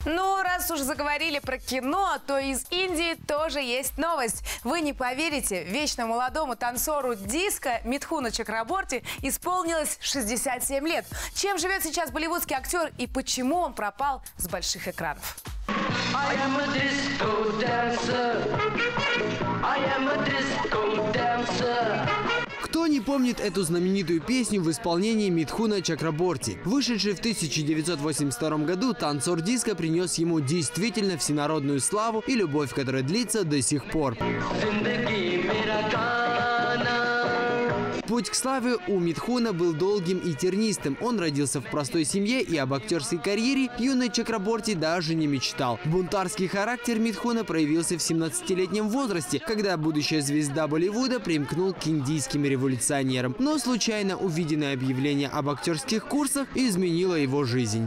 Ну, раз уж заговорили про кино, то из Индии тоже есть новость. Вы не поверите, вечно молодому танцору диско Митхуну Чакраборти исполнилось 67 лет. Чем живет сейчас болливудский актер и почему он пропал с больших экранов? Кто не помнит эту знаменитую песню в исполнении Митхуна Чакраборти? Вышедший в 1982 году, танцор диско принес ему действительно всенародную славу и любовь, которая длится до сих пор. Путь к славе у Митхуна был долгим и тернистым. Он родился в простой семье и об актерской карьере юный Чакраборти даже не мечтал. Бунтарский характер Митхуна проявился в 17-летнем возрасте, когда будущая звезда Болливуда примкнул к индийским революционерам. Но случайно увиденное объявление об актерских курсах изменило его жизнь.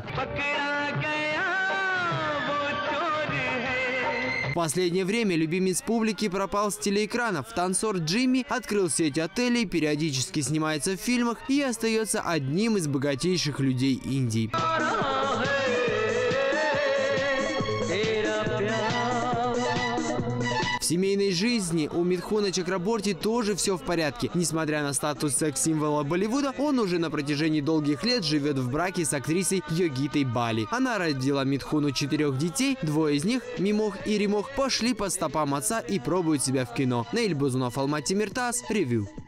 В последнее время любимец публики пропал с телеэкранов. Танцор Джимми открыл сеть отелей, периодически снимается в фильмах и остается одним из богатейших людей Индии. В семейной жизни у Митхуна Чакраборти тоже все в порядке. Несмотря на статус секс-символа Болливуда, он уже на протяжении долгих лет живет в браке с актрисой Йогитой Бали. Она родила Митхуну 4 детей, 2 из них, Мимох и Римох, пошли по стопам отца и пробуют себя в кино. Наиль Бузунов, Алмаз Тимиртас, Ревью.